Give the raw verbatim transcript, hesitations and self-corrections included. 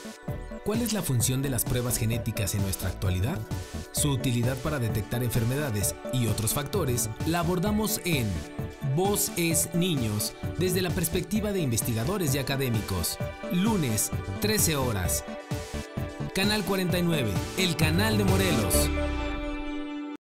¿Cuál es la función de las pruebas genéticas en nuestra actualidad? Su utilidad para detectar enfermedades y otros factores la abordamos en Voz es Niños, desde la perspectiva de investigadores y académicos. Lunes, trece horas. Canal cuarenta y nueve, el canal de Morelos.